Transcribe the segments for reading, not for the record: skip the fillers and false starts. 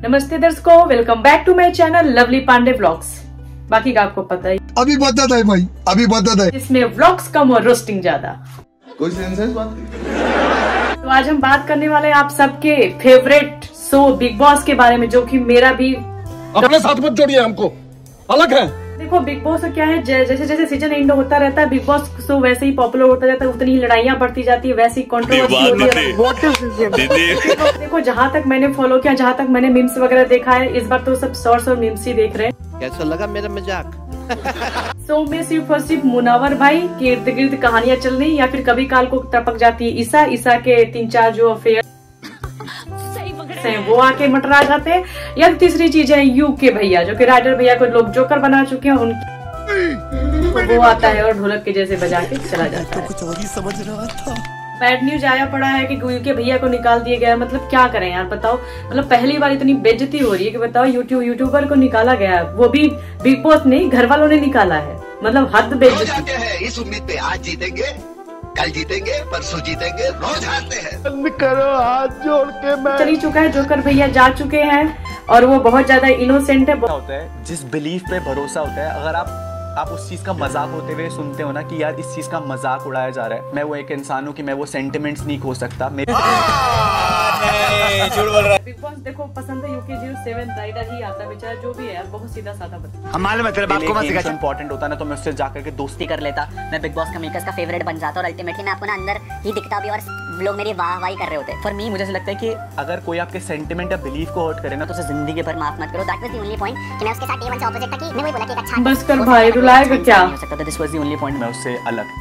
नमस्ते दर्शकों, welcome back to my channel lovely Pandey vlogs. बाकी का आपको पता ही, अभी बता है भाई, अभी बता है। इसमें व्लॉग्स कम और रोस्टिंग ज्यादा। कोई सेंस है इस बात की? तो आज हम बात करने वाले हैं आप सबके फेवरेट शो बिग बॉस के बारे में, जो कि मेरा भी। अपने साथ मत जोड़िए, हमको अलग है। देखो बिग बॉस क्या है, जैसे जैसे सीजन एंड होता रहता है बिग बॉस शो वैसे ही पॉपुलर होता जाता है, उतनी ही लड़ाइयाँ बढ़ती जाती है, वैसी कंट्रोवर्सी होती है। देखो जहाँ तक मैंने फॉलो किया, जहाँ तक मैंने मीम्स वगैरह देखा है, इस बार तो सब शॉर्ट्स और मीम्स ही देख रहे हैं। कैसा लगा मेरा मजाक? शो में सिर्फ और सिर्फ मुनावर भाई के इर्द गिर्द कहानियां चल रही, या फिर कभी काल को टपक जाती है ईसा के 3-4 जो अफेयर वो आके मटरा जाते हैं, या तीसरी चीज है यूके भैया, जो कि राइटर भैया को लोग जोकर बना चुके हैं, उनकी वो आता है और ढोलक के जैसे बजा के चला जाता है। कुछ और ही समझ रहा था। बैड न्यूज आया पड़ा है कि यूके भैया को निकाल दिया गया है। मतलब क्या करें यार, बताओ। मतलब पहली बार इतनी बेइज्जती हो रही है कि बताओ यूट्यूबर को निकाला गया है, वो भी बिग बॉस नहीं, घर वालों ने निकाला है। मतलब हद बेइज्जती है। इस उम्मीद पे आज जीतेंगे, कल जीतेंगे, परसों जीतेंगे, रोज हारते हैं। बंद करो हाथ जोड़ के। मैं चल ही चुका है, जोकर भैया जा चुके हैं और वो बहुत ज्यादा इनोसेंट है। होता है जिस बिलीफ पे भरोसा होता है, अगर आप उस चीज का मजाक होते हुए सुनते हो ना कि यार इस चीज का मजाक उड़ाया जा रहा है, मैं वो एक इंसान हूँ कि मैं वो सेंटिमेंट्स नहीं खो सकता। बिग बॉस देखो पसंद है यूके 07 राइडर ही आता बेचारा, जो भी है यार बहुत सीधा साधा बच्चा। हमारे में तेरे बाप को मत सिखा। इंपॉर्टेंट होता ना तो मैं उससे जाकर के दोस्ती कर लेता, मैं बिग बॉस का मेकर्स का फेवरेट बन जाता और अल्टीमेटली मैं आपको ना अंदर ही दिखता भी और लोग मेरी वाहवाही कर रहे होते। फॉर मी मुझे ऐसा लगता है कि अगर कोई आपके सेंटिमेंट या बिलीफ को हर्ट करे ना तो उसे जिंदगी भर माफ मत करो। That was the only point कि मैं उसके साथ A1 से ऑपोजिट था कि मैं वही बोला कि एक अच्छा बस कर भाई, रुलाएगा क्या? हो सकता था। This was the only point, मैं उससे अलग।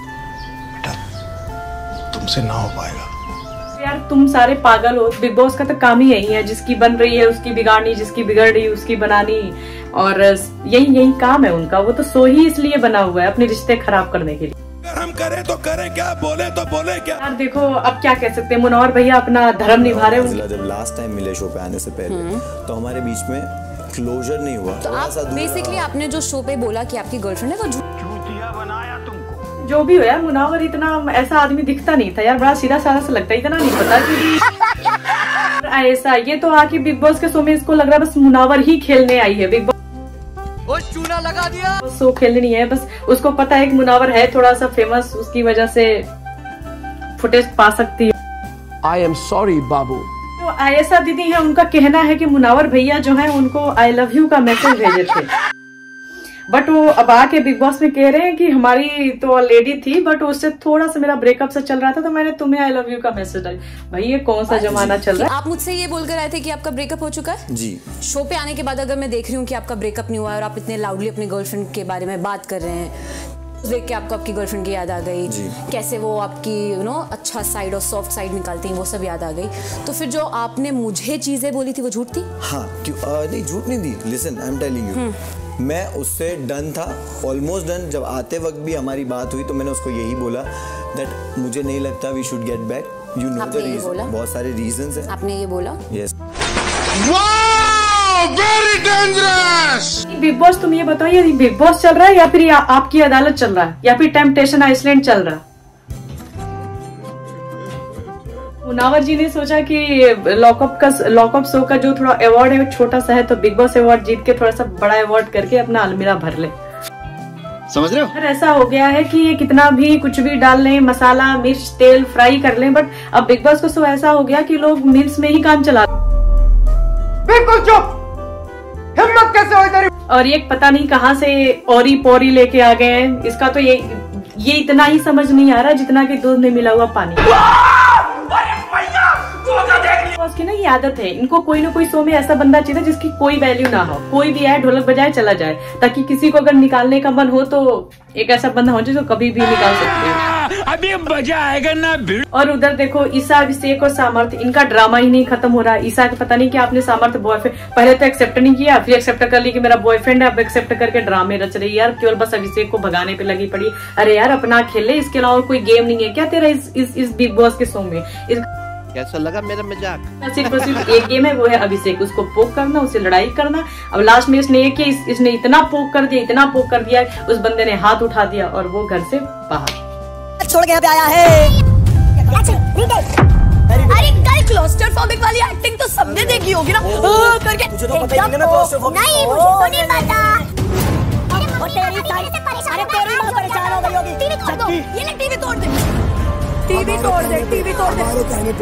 तुमसे ना हो पाएगा यार, तुम सारे पागल हो। बिग बॉस का तो काम ही यही है, जिसकी बन रही है उसकी बिगाड़नी, जिसकी बिगड़ रही है उसकी बनानी, और यही काम है उनका। वो तो शो ही इसलिए बना हुआ है अपने रिश्ते खराब करने के लिए। हम करें तो करें क्या, बोले तो बोले क्या। यार देखो अब क्या कह सकते हैं, मुनव्वर भैया अपना धर्म निभा रहे हैं। जब लास्ट टाइम मिले शो पे आने से पहले तो हमारे बीच में क्लोजर नहीं हुआ। तो आप बेसिकली आपने जो शो पे बोला कि आपकी गर्लफ्रेंड है, वो चूतिया बनाया तुमको। जो भी हो यार, मुनव्वर इतना ऐसा आदमी दिखता नहीं था यार, बड़ा सीधा साधा सा लगता है, इतना नहीं पता कि ऐसा। ये तो आके बिग बॉस के शो में इसको लग रहा है बस मुनव्वर ही खेलने आई है। बिग बॉस चूना लगा दिया, शो खेलने नहीं है, बस उसको पता है कि मुनव्वर है थोड़ा सा फेमस, उसकी वजह से फुटेज पा सकती है। आई एम सॉरी बाबू। तो आयशा दीदी है, उनका कहना है कि मुनव्वर भैया जो है उनको आई लव यू का मैसेज भेजे थे, बट वो अब आके बिग बॉस में कह रहे हैं कि हमारी तो ऑलरेडी थी, बट उससे थोड़ा सा मेरा ब्रेकअप से चल रहा था तो मैंने तुम्हें आई लव यू का मैसेज डाला। भाई ये कौन सा जमाना चल रहा है? आप मुझसे ये बोलकर आए थे कि आपका ब्रेकअप हो चुका है जी। शो पे आने के बाद अगर मैं देख रही हूँ कि आपका ब्रेकअप नहीं हुआ है और आप इतने लाउडली अपनी गर्लफ्रेंड के बारे में बात कर रहे हैं, देख के आपको आपकी गर्लफ्रेंड की याद आ गई, कैसे वो आपकी अच्छा साइड और सॉफ्ट साइड निकालती हैं, वो सब याद आ गई। तो फिर जो आपने मुझे चीजें बोली थी वो झूठ थी? हाँ क्यों नहीं, झूठ नहीं थी। Listen I am telling you, मैं उससे डन था, ऑलमोस्ट डन। जब आते वक्त भी हमारी बात हुई तो मैंने उसको यही बोला दैट मुझे नहीं लगता we should get back, you know the reason. बहुत सारे रीजंस हैं। आपने ये बोला? Yes. Very dangerous. Bigg Boss तुम ये बताओ, ये बिग बॉस चल रहा है या फिर आपकी अदालत चल रहा है या फिर टेम्पटेशन आइसलैंड चल रहा है? मुनव्वर जी ने सोचा कि लॉकअप शो का जो थोड़ा अवार्ड है छोटा सा है, तो बिग बॉस अवार्ड जीत के थोड़ा सा बड़ा अवार्ड करके अपना अलमीरा भर ले। समझ रहे हो? अगर ऐसा हो गया है कि ये कितना भी कुछ भी डाल लें, मसाला मिर्च तेल फ्राई कर लें, बट अब बिग बॉस का शो ऐसा हो गया कि लोग मीम्स में ही काम चला। बिल्कुल चुप, हिम्मत कैसे हुई तेरी? और ये पता नहीं कहाँ से औरी पोरी लेके आ गए हैं। इसका तो ये इतना ही समझ नहीं आ रहा जितना कि दूध में मिला हुआ पानी। उसकी ना ये आदत है, इनको कोई ना कोई शो में ऐसा बंदा चाहिए जिसकी कोई वैल्यू ना हो, कोई भी आए ढोलक बजाए चला जाए, ताकि किसी को अगर निकालने का मन हो तो एक ऐसा बंदा हो जो कभी भी निकाल सकते हैं। अभी मजा आएगा ना। और उधर देखो ईसा, अभिषेक और सामर्थ, इनका ड्रामा ही नहीं खत्म हो रहा। ईसा का पता नहीं कि आपने सामर्थ बॉयफ्रेंड पहले तो एक्सेप्ट नहीं किया, फिर एक्सेप्ट कर ली कि मेरा बॉयफ्रेंड है, अब एक्सेप्ट करके ड्रामे रच रही यार, केवल बस अभिषेक को भगाने पे लगी पड़ी। अरे यार अपना खेले, इसके अलावा कोई गेम नहीं है क्या तेरा इस बिग बॉस के शो में? कैसा लगा मेरा मजाक? सिर्फ एक गेम है, वो है अभिषेक, उसको पोक करना, उससे लड़ाई करना। अब लास्ट में इसने ये किया, इसने इतना पोक कर दिया उस बंदे ने हाथ उठा दिया और वो घर से बाहर छोड़ के यहाँ पे आया है। अरे कल क्लॉस्ट्रोफोबिक वाली एक्टिंग तो सबने देखी होगी ना करके। तुझे तो पता ही नहीं ना क्लॉस्ट्रोफोबिक। नहीं मुझे तो नहीं पता। अरे तेरी मां परेशान हो गई होगी। टीवी तोड़ दो, ये ले टीवी तोड़ दे, टीवी तोड़ दे, टीवी तोड़ दे।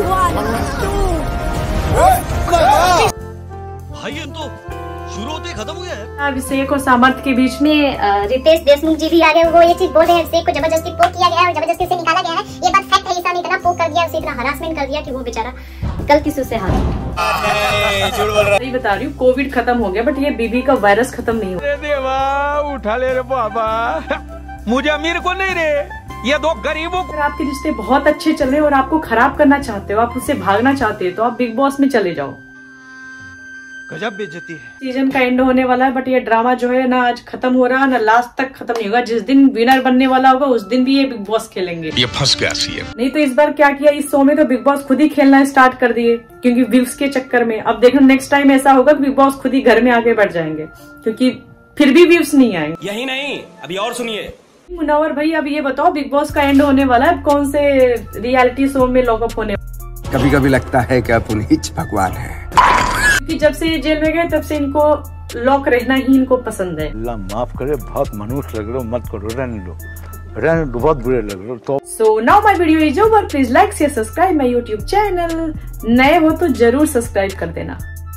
भाई ये तो शुरू होते ही खत्म हो गया है। अभिषेक और सामर्थ के बीच में रितेश देशमुख जी भी आगे वो ये चीज बोल रहे हैं, अभिषेक को जबरदस्ती पोक किया गया है और जबरदस्ती से निकाला गया है। ये बात फैक्ट है, ईसा ने इतना पोक कर दिया, उसे इतना हरासमेंट कर दिया कि वो बेचारा गलती से उससे हाथ नहीं बता रही हूँ। कोविड खत्म हो गया बट ये बीबी का वायरस खत्म नहीं हुआ। देवा उठा ले रे बाबा, मुझे अमीर को नहीं रे, ये दो गरीबों को। अगर आपके रिश्ते बहुत अच्छे चल रहे हैं और आपको खराब करना चाहते हो, आप उससे भागना चाहते हो, तो आप बिग बॉस में चले जाओ। गजब बेइज्जती है। सीजन का एंड होने वाला है बट ये ड्रामा जो है ना आज खत्म हो रहा है ना लास्ट तक खत्म नहीं होगा। जिस दिन विनर बनने वाला होगा उस दिन भी ये बिग बॉस खेलेंगे। ये फंस गया सीएम। नहीं तो इस बार क्या किया इस शो में, तो बिग बॉस खुद ही खेलना स्टार्ट कर दिए क्योंकि व्यूज के चक्कर में। अब देखो नेक्स्ट टाइम ऐसा होगा कि बिग बॉस खुद ही घर में आगे बढ़ जाएंगे क्योंकि फिर भी व्यूज नहीं आएंगे। यही नहीं, अभी और सुनिए मुनव्वर भाई, अब ये बताओ बिग बॉस का एंड होने वाला है, अब कौन से रियलिटी शो में लॉकअप होने? कभी कभी लगता है कि आप उन्हीं भगवान है, क्योंकि जब से ये जेल में गए तब से इनको लॉक रहना ही इनको पसंद है। अल्लाह माफ करे, बहुत मनुष्य लग रहे हो, मत करो, रहने दो, बहुत बुरे लग रहे हो। तो so now my video is over, please like share subscribe my YouTube channel. नए हो तो जरूर सब्सक्राइब कर देना।